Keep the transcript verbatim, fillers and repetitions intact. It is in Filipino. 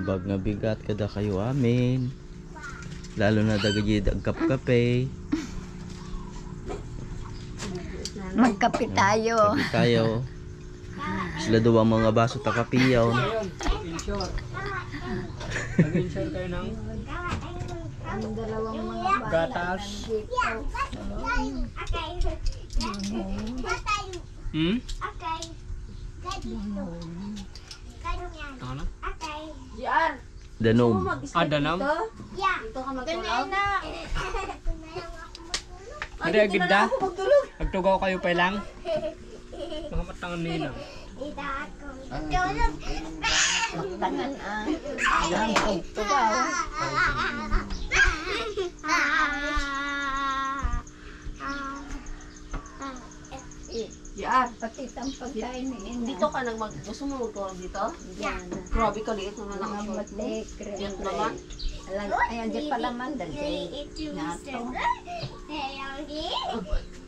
bag nga bigat kada kayo amin. Lalo na dagay dagkap-kape. Magkape tayo. Kape tayo. Sila daw ang mga baso takapiyaw. Insure. Nag-insure kayo ng Ang dalawang mga gatas. Hmm? Ano? Danom. Ah, danam? Dito ka magtulog? Ada agenda? Nagtugaw kayo pa lang? Mga matangan nila. tangan ah. Ang pagtugaw. Yan. Pati ang pagkain ni Ina. Dito ka nang mag... Gusto mo magtulog dito? Yan. Grabe ka liit naman ang Mga short mo. matik. Yan naman. Ayan, di pala man. Dali. Nato.